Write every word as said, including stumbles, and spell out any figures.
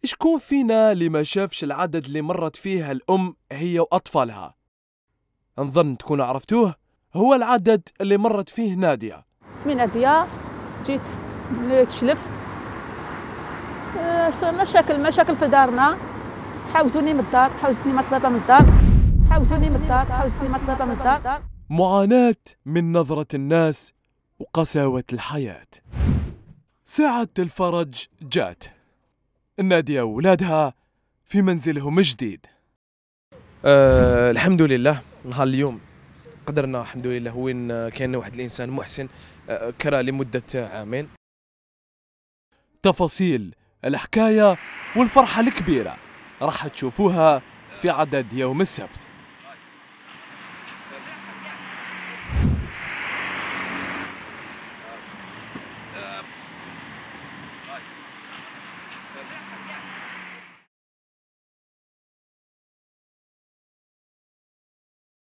شكون فينا اللي ما شافش العدد اللي مرت فيه الأم هي وأطفالها؟ نظن تكونوا عرفتوه، هو العدد اللي مرت فيه نادية. اسمي نادية، جيت من تشلف، مشاكل مشاكل في دارنا، حاوزوني من الدار، حاوزتني مرتبطة من الدار، حاوزوني من الدار، حاوزتني مرتبطة من الدار. معاناة من نظرة الناس وقساوة الحياة. ساعة الفرج جات، نادية وولادها في منزلهم جديد. أه الحمد لله، نهار اليوم قدرنا الحمد لله وين كان واحد الانسان محسن أه كرا لمده عامين. تفاصيل الحكاية والفرحة الكبيرة راح تشوفوها في عدد يوم السبت.